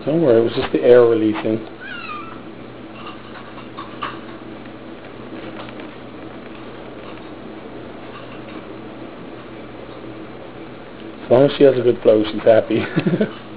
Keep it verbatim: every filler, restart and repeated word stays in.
Don't worry, it was just the air releasing. As long as she has a good flow, she's happy.